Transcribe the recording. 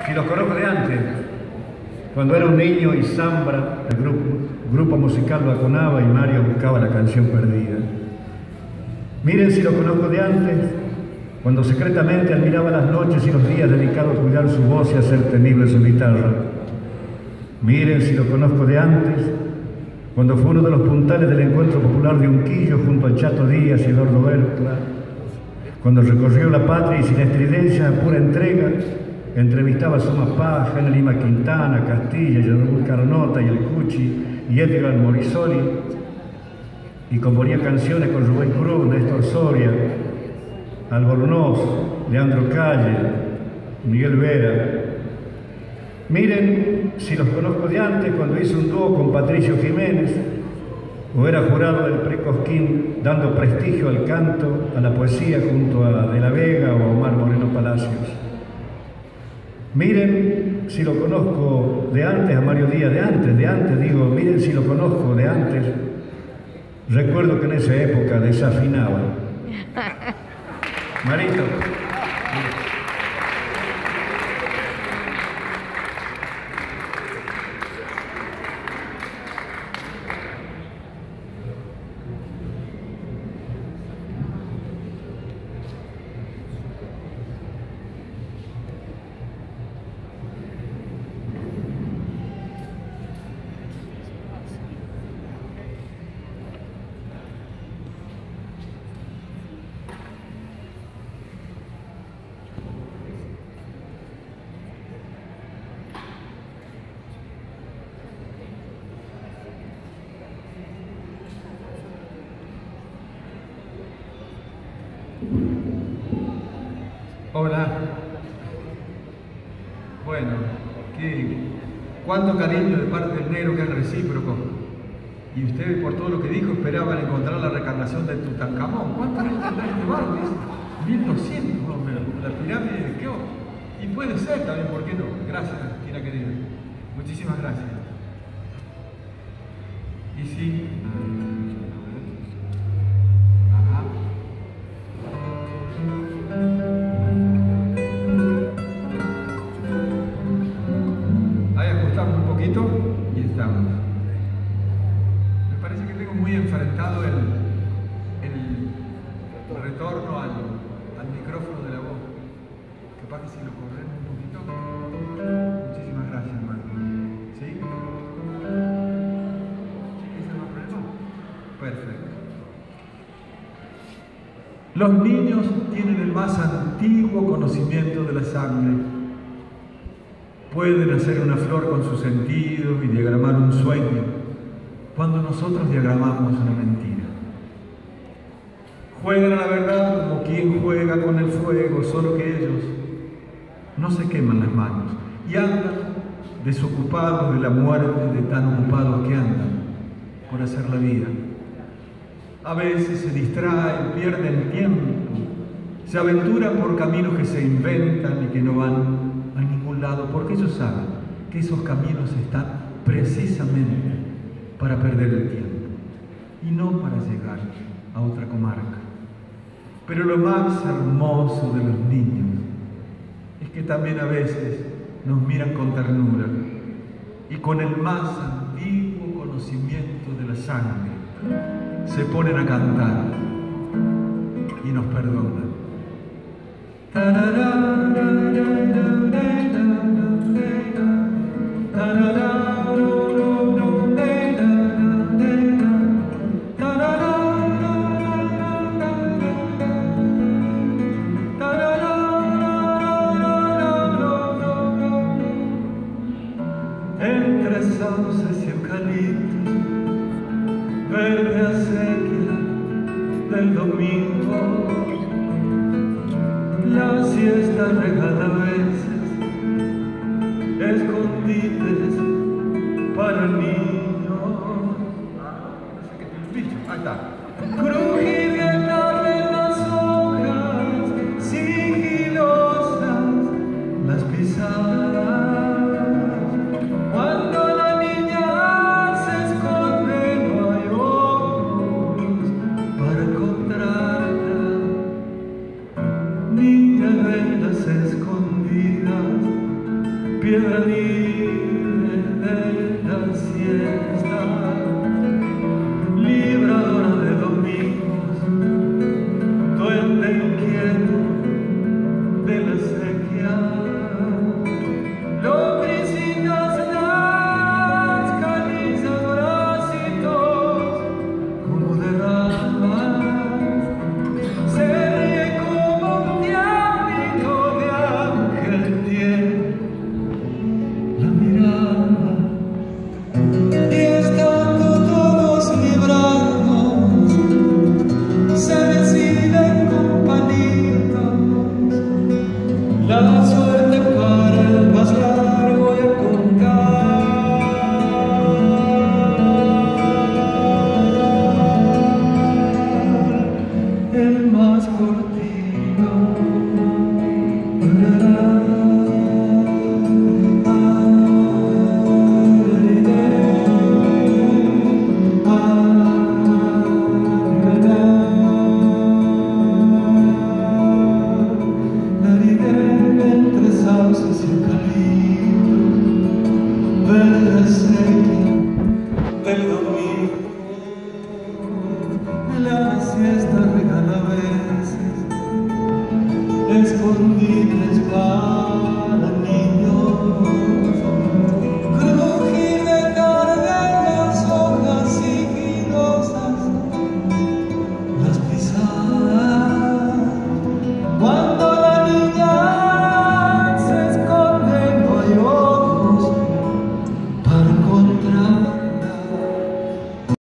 Si los conozco de antes, cuando era un niño y Zambra, el grupo musical lo aconaba y Mario buscaba la canción perdida. Miren si lo conozco de antes, cuando secretamente admiraba las noches y los días dedicados a cuidar su voz y a hacer temible su guitarra. Miren si lo conozco de antes, cuando fue uno de los puntales del encuentro popular de Unquillo junto al Chato Díaz y Eduardo Bertla, cuando recorrió la patria y sin estridencia, a pura entrega, entrevistaba a Soma Paja, Lima Quintana, Castilla, Raúl Carnota y el Cuchi y Edgar Morisoli, y componía canciones con Rubén Cruz, Néstor Soria, Albornoz, Leandro Calle, Miguel Vera. Miren si los conozco de antes, cuando hice un dúo con Patricio Jiménez, o era jurado del Precosquín, dando prestigio al canto, a la poesía junto a De la Vega o a Omar Moreno Palacios. Miren si lo conozco de antes, a Mario Díaz de antes, digo, miren si lo conozco de antes. Recuerdo que en esa época desafinaba. Marito. Hola. Bueno, cuánto cariño de parte del negro que es recíproco. Y ustedes, por todo lo que dijo, esperaban encontrar la reencarnación de Tutankamón. ¿Cuánta gente anda en este barrio? 1200 más o menos. La pirámide de Keops. Y puede ser también, ¿por qué no? Gracias, Tina querida. Muchísimas gracias. Y sí. Y estamos. Me parece que tengo muy enfrentado el retorno al micrófono de la voz. Capaz que si lo corremos un poquito. Muchísimas gracias, Marco. ¿Sí? ¿Ese no es problema? Perfecto. Los niños tienen el más antiguo conocimiento de la sangre. Pueden hacer una flor con sus sentidos y diagramar un sueño, cuando nosotros diagramamos una mentira. Juegan a la verdad como quien juega con el fuego, solo que ellos no se queman las manos y andan desocupados de la muerte, de tan ocupados que andan por hacer la vida. A veces se distraen, pierden tiempo, se aventuran por caminos que se inventan y que no van a ningún lado, porque ellos saben que esos caminos están precisamente para perder el tiempo y no para llegar a otra comarca. Pero lo más hermoso de los niños es que también a veces nos miran con ternura y con el más antiguo conocimiento de la sangre se ponen a cantar y nos perdonan. Entre sauces y eucaliptos, verde acequia del domingo, la siesta regala a veces escondites para niños. No sé qué tiene el bicho. Ahí está. Crujir tarde las hojas, sigilosas las pisadas. Cuando la niña se esconde no hay ojos para encontrarla. Niña, ven las escondidas piedra libre de la siesta.